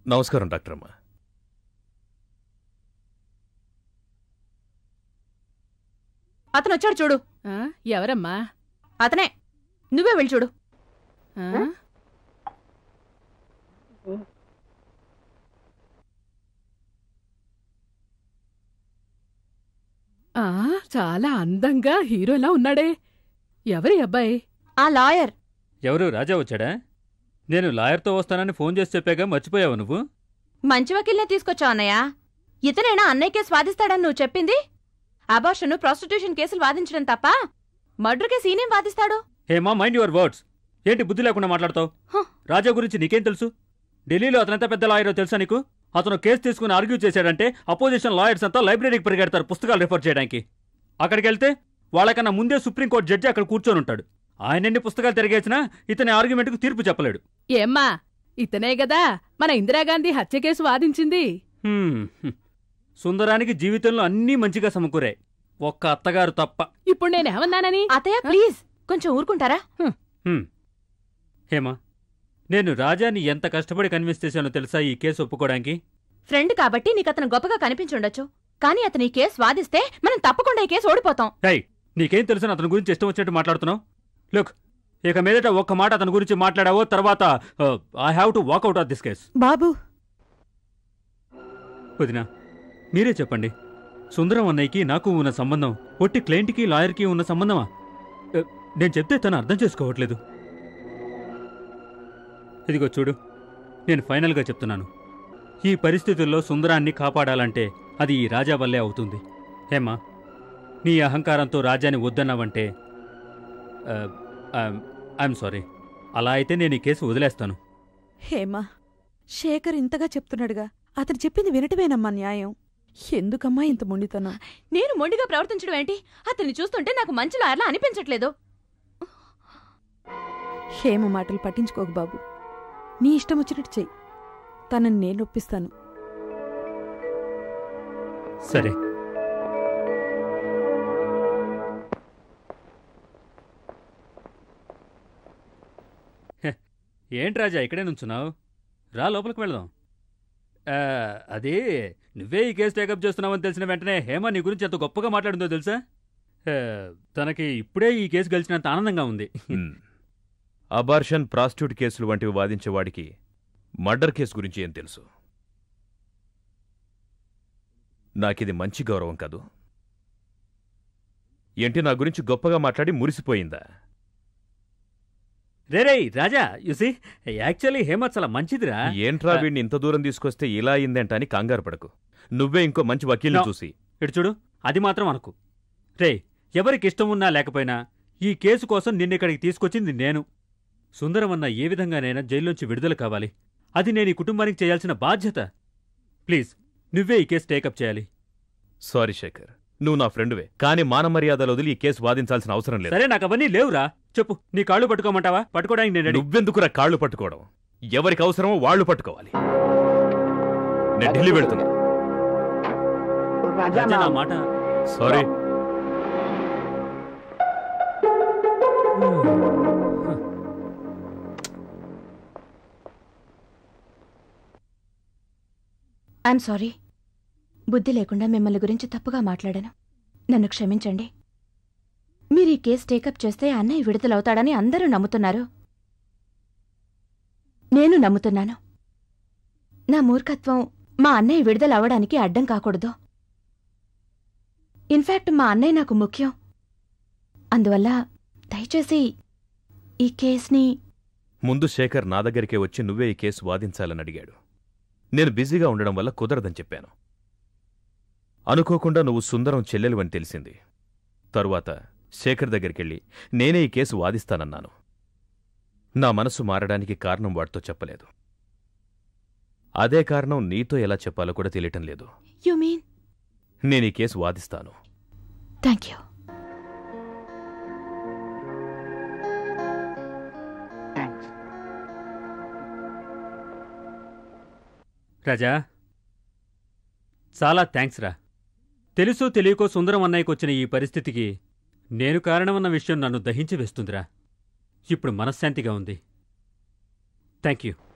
నమస్కారం డాక్టర్ అమ్మ. అతను వచ్చాడు చూడు. ఎవరమ్మా? అతనే, నువ్వే వెళ్ళి చూడు. చాలా అందంగా హీరోలా ఉన్నాడే. ఎవరి అబ్బాయి? ఆ లాయర్. ఎవరు? రాజా వచ్చాడా? నేను లాయర్తో వస్తానని ఫోన్ చేసి చెప్పాగా, మర్చిపోయావు నువ్వు? మంచి వకీల్నే తీసుకొచ్చావు అన్నయ్య. ఇతనేనా అన్నయ్య కేసు వాదిస్తాడని నువ్వు చెప్పింది? అబార్షన్, ప్రాస్టిట్యూషన్ కేసులు వాదించడం తప్ప మర్డర్ కేసు ఈయనేం వాదిస్తాడు? Hema, mind your words. ఏంటి బుద్ధి లేకుండా మాట్లాడతావు? రాజా గురించి నీకేం తెలుసు? ఢిల్లీలో అతనంత పెద్ద లాయరో తెలుసా నీకు? అతను కేసు తీసుకుని ఆర్గ్యూ చేశాడంటే అపోజిషన్ లాయర్స్ అంతా లైబ్రరీకి పరిగెడతారు పుస్తకాలు రిఫర్ చేయడానికి. అక్కడికి వెళ్తే వాళ్ళకన్నా ముందే సుప్రీంకోర్టు జడ్జి అక్కడ కూర్చొని ఉంటాడు. ఆయనెన్ని పుస్తకాలు తిరిగేసినా ఇతని ఆర్గ్యుమెంట్కు తీర్పు చెప్పలేడు. ఏమ్మా, ఇతనే గదా మన ఇందిరాగాంధీ హత్య కేసు వాదించింది. సుందరానికి జీవితంలో అన్నీ మంచిగా సమకూరాయి, ఒక్క అత్తగారు తప్ప. ఇప్పుడు నేనేమన్నానని? అత్తయ్య ప్లీజ్ కొంచెం ఊరుకుంటారా? హేమా, నేను రాజాని ఎంత కష్టపడి కన్విన్స్ చేశానో తెలుసా ఈ కేసు ఒప్పుకోవడానికి? ఫ్రెండ్ కాబట్టి నీకు అతను గొప్పగా కనిపించుండొచ్చు, కానీ అతను ఈ కేసు వాదిస్తే మనం తప్పకుండా ఈ కేసు ఓడిపోతాం. నీకేం తెలుసు అతని గురించి ఇష్టం వచ్చినట్టు మాట్లాడుతున్నావు? లుక్, ఇక మీదట ఒక్క మాట అతని గురించి మాట్లాడావో తర్వాత I have to walk out of this case. బాబు, వదినా మీరే చెప్పండి, సుందరం అన్నయ్యకి నాకు ఉన్న సంబంధం ఒట్టి క్లయింట్కి లాయర్కి ఉన్న సంబంధమా? నేను చెప్తే తను అర్థం చేసుకోవట్లేదు. ఇదిగో చూడు, నేను ఫైనల్గా చెప్తున్నాను, ఈ పరిస్థితుల్లో సుందరాన్ని కాపాడాలంటే అది ఈ రాజా వల్లే అవుతుంది. హేమా, నీ అహంకారంతో రాజాని వద్దన్నావంటే ఐఎమ్ సారీ. అలా అయితే నేను ఈ కేసు వదిలేస్తాను. హేమా, శేఖర్ ఇంతగా చెప్తున్నాడుగా, అతను చెప్పింది వినటమేనమ్మా న్యాయం. ఎందుకమ్మా ఇంత మొండితనం? నేను మొండిగా ప్రవర్తించడం ఏంటి? అతన్ని చూస్తుంటే నాకు మంచి లాయర్లా అనిపించట్లేదు. హేమ మాటలు పట్టించుకోకు బాబు, నీ ఇష్టం వచ్చినట్టు చెయ్యి, తనని నేను ఒప్పిస్తాను. సరే. ఏంటి రాజా ఇక్కడే నుంచున్నావు? రా లోపలికి వెళదాం. అది నువ్వే ఈ కేసు టేకప్ చేస్తున్నావని తెలిసిన వెంటనే హేమ నీ గురించి ఎంత గొప్పగా మాట్లాడిందో తెలుసా? తనకి ఇప్పుడే ఈ కేసు గెలిచినంత ఆనందంగా ఉంది. అబార్షన్, ప్రాస్టిట్యూట్ కేసులు వంటివి వాదించేవాడికి మర్డర్ కేసు గురించి ఏం తెలుసు? నాకిది మంచి గౌరవం కాదు. ఏంటి నా గురించి గొప్పగా మాట్లాడి మురిసిపోయిందా? రేరే రాజా, యూసీ యాక్చువల్లీ హేమ చాలా మంచిదిరా. ఏంట్రా వీడిని ఇంత దూరం తీసుకొస్తే ఇలా అయిందంట అని కంగారు పడకు. నువ్వే ఇంకో మంచి వకీల్ని చూసి ఇటు చూడు. అది మాత్రం అనుకు. రే, ఎవరికి ఇష్టం ఉన్నా లేకపోయినా ఈ కేసు కోసం నిన్నిక్కడికి తీసుకొచ్చింది నేను. సుందరమన్న ఏ విధంగానైనా జైల్లోంచి విడుదల కావాలి. అది నేను ఈ కుటుంబానికి చేయాల్సిన బాధ్యత. ప్లీజ్ నువ్వే ఈ కేసు టేకప్ చేయాలి. సారీ శేఖర్, నువ్వు నా ఫ్రెండువే, కానీ మానమర్యాదలు వదిలి ఈ కేసు వాదించాల్సిన అవసరం లేదు. సరే, నాకు అవన్నీ లేవురా. చెప్పు, నీ కాళ్ళు పట్టుకోమంటావా? పట్టుకోవడానికి నేను. నువ్వెందుకురా కాళ్ళు పట్టుకోవడం? ఎవరికి అవసరమో వాళ్ళు పట్టుకోవాలి. నేను ఢిల్లీ వెళ్తున్నా. నా మాట. సారీ. I'm sorry. బుద్ధి లేకుండా మిమ్మల్ని గురించి తప్పుగా మాట్లాడాను. నన్ను క్షమించండి. మీరు ఈ కేసు టేకప్ చేస్తే అన్నయ్య విడుదలవుతాడని అందరూ నమ్ముతున్నారు. నేను నమ్ముతున్నాను. నా మూర్ఖత్వం మా అన్నయ్య విడుదలవ్వడానికి అడ్డం కాకూడదు. ఇన్ఫాక్ట్ మా అన్నయ్య నాకు ముఖ్యం. అందువల్ల దయచేసి ఈ కేసుని. ముందు శేఖర్ నా దగ్గరికే వచ్చి నువ్వే ఈ కేసు వాదించాలని అడిగాడు. నేను బిజీగా ఉండడం వల్ల కుదరదని చెప్పాను. అనుకోకుండా నువ్వు సుందరం చెల్లెలువని తెలిసింది. తరువాత శేఖర్ దగ్గరికెళ్ళి నేనే ఈ కేసు వాదిస్తానన్నాను. నా మనసు మారడానికి కారణం వాడితో చెప్పలేదు. అదే కారణం నీతో ఎలా చెప్పాలో కూడా తెలియటం లేదు. You mean? నేను ఈ కేసు వాదిస్తాను. Thank you. రాజా, చాలా థ్యాంక్స్ రా. తెలుసో తెలియకో సుందరం అన్నయ్యకు వచ్చిన ఈ పరిస్థితికి నేను కారణమన్న విషయం నన్ను దహించి వేస్తుందిరా. ఇప్పుడు మనశ్శాంతిగా ఉంది. Thank you.